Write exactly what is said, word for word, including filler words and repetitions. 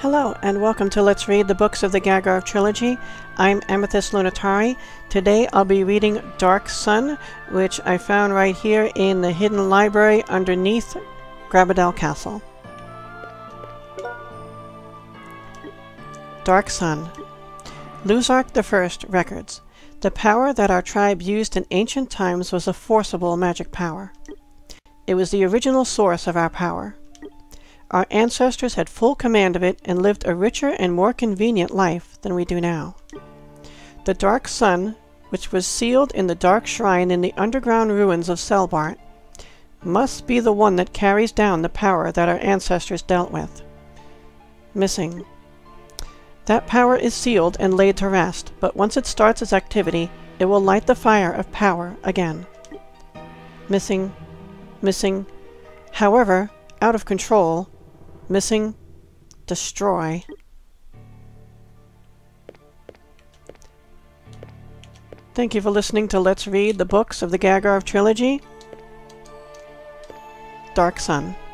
Hello, and welcome to Let's Read the Books of the Gagharv Trilogy. I'm Amethyst Lunatari. Today I'll be reading Dark Sun, which I found right here in the hidden library underneath Grabadel Castle. Dark Sun. Luzark the First Records. The power that our tribe used in ancient times was a forcible magic power. It was the original source of our power. Our ancestors had full command of it and lived a richer and more convenient life than we do now. The Dark Sun, which was sealed in the dark shrine in the underground ruins of Selbart, must be the one that carries down the power that our ancestors dealt with. Missing. That power is sealed and laid to rest, but once it starts its activity, it will light the fire of power again. Missing. Missing. However, out of control. Missing. Destroy. Thank you for listening to Let's Read the Books of the Gagharv Trilogy. Dark Sun.